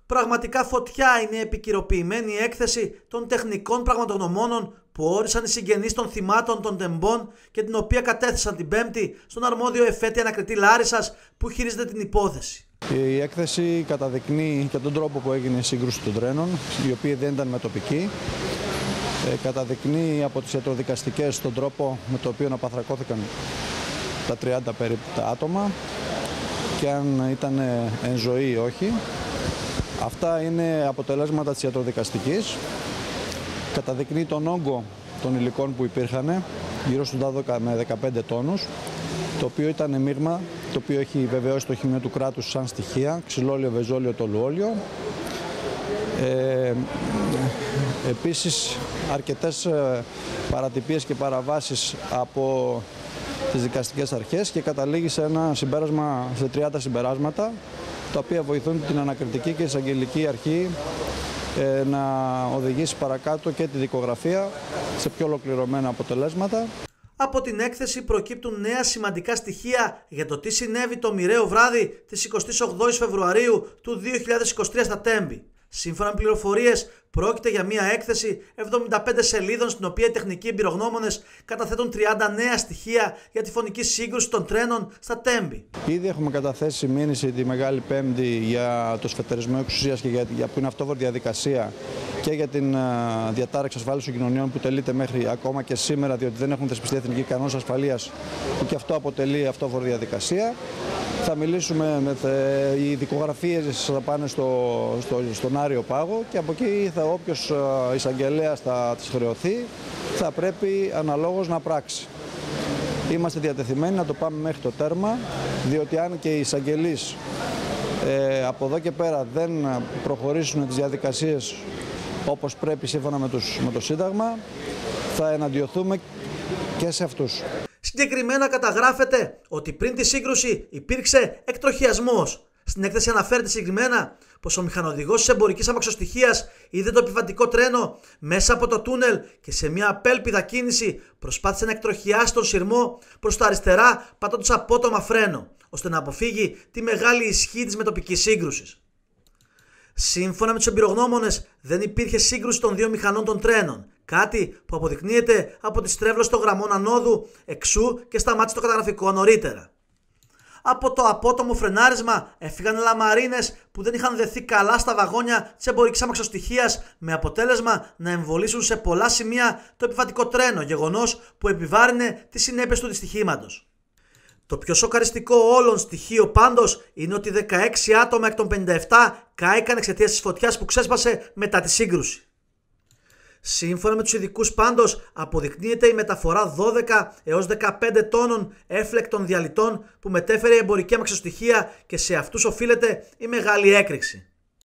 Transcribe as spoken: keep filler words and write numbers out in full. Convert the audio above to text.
Πραγματικά φωτιά είναι η επικυροποιημένη έκθεση των τεχνικών πραγματογνωμόνων που όρισαν οι συγγενείς των θυμάτων των τεμπών και την οποία κατέθεσαν την Πέμπτη στον αρμόδιο εφέτη ανακριτή Λάρισσας που χειρίζεται την υπόθεση. Η έκθεση καταδεικνύει και τον τρόπο που έγινε η σύγκρουση των τρένων, η οποία δεν ήταν μετοπική. Ε, καταδεικνύει από τις ιατροδικαστικές τον τρόπο με τον οποίο απαθρακώθηκαν τα τριάντα περίπου τα άτομα και αν ήταν εν ζωή ή όχι. Αυτά είναι αποτελέσματα της ιατροδικαστικής. Καταδεικνύει τον όγκο των υλικών που υπήρχαν, γύρω στους δώδεκα με δεκαπέντε τόνους, το οποίο ήταν μείγμα, το οποίο έχει βεβαιώσει το Οχημείο του Κράτους σαν στοιχεία, ξυλόλαιο, βεζόλαιο, τολουόλαιο. Ε, επίσης, αρκετές παρατυπίες και παραβάσεις από τις δικαστικές αρχές και καταλήγει σε ένα συμπέρασμα, σε τριάντα συμπεράσματα, τα οποία βοηθούν την ανακριτική και εισαγγελική αρχή ε, να οδηγήσει παρακάτω και τη δικογραφία σε πιο ολοκληρωμένα αποτελέσματα. Από την έκθεση προκύπτουν νέα σημαντικά στοιχεία για το τι συνέβη το μοιραίο βράδυ της εικοστής ογδόης Φεβρουαρίου του δύο χιλιάδες είκοσι τρία στα Τέμπη. Σύμφωνα με πληροφορίες, πρόκειται για μια έκθεση εβδομήντα πέντε σελίδων στην οποία οι τεχνικοί εμπειρογνώμονες καταθέτουν τριάντα νέα στοιχεία για τη φωνική σύγκρουση των τρένων στα Τέμπη. Ήδη έχουμε καταθέσει μήνυση τη Μεγάλη Πέμπτη για το σφετερισμό εξουσίας και για, για που είναι αυτόφορη διαδικασία και για την uh, διατάραξη ασφάλισης των κοινωνιών που τελείται μέχρι ακόμα και σήμερα, διότι δεν έχουν θεσπιστεί εθνικοί κανόνες ασφαλείας, που και αυτό αποτελεί αυτόφορη διαδικασία. Θα μιλήσουμε με θε... οι δικογραφίες θα πάνε στο, στο, στον Άριο Πάγο και από εκεί θα, όποιος εισαγγελέας θα τις χρεωθεί θα πρέπει αναλόγως να πράξει. Είμαστε διατεθειμένοι να το πάμε μέχρι το τέρμα, διότι αν και οι εισαγγελείς ε, από εδώ και πέρα δεν προχωρήσουν τις διαδικασίες όπως πρέπει σύμφωνα με, τους, με το Σύνταγμα, θα εναντιωθούμε και σε αυτούς. Συγκεκριμένα καταγράφεται ότι πριν τη σύγκρουση υπήρξε εκτροχιασμός. Στην έκθεση αναφέρεται συγκεκριμένα πως ο μηχανοδηγός της εμπορικής αμαξοστοιχείας είδε το επιβατικό τρένο μέσα από το τούνελ και σε μια απέλπιδα κίνηση προσπάθησε να εκτροχιάσει τον σειρμό προς τα αριστερά πατώντας απότομα φρένο, ώστε να αποφύγει τη μεγάλη ισχύ της μετοπικής σύγκρουσης. Σύμφωνα με τους εμπειρογνώμονες, δεν υπήρχε σύγκρουση των δύο μηχανών των τρένων. Κάτι που αποδεικνύεται από τη στρέβλωση των γραμμών ανόδου, εξού και σταμάτησε το καταγραφικό νωρίτερα. Από το απότομο φρενάρισμα έφυγαν λαμαρίνες που δεν είχαν δεθεί καλά στα βαγόνια της εμπορικής αμαξοστοιχείας, με αποτέλεσμα να εμβολήσουν σε πολλά σημεία το επιβατικό τρένο, γεγονός που επιβάρυνε τις συνέπειες του δυστυχήματος. Το πιο σοκαριστικό όλων στοιχείο πάντως είναι ότι δεκαέξι άτομα εκ των πενήντα επτά κάηκαν εξαιτίας της φωτιάς που ξέσπασε μετά τη σύγκρουση. Σύμφωνα με τους ειδικούς πάντως, αποδεικνύεται η μεταφορά δώδεκα έως δεκαπέντε τόνων έφλεκτων διαλυτών που μετέφερε η εμπορική αμαξοστοιχεία και σε αυτούς οφείλεται η μεγάλη έκρηξη.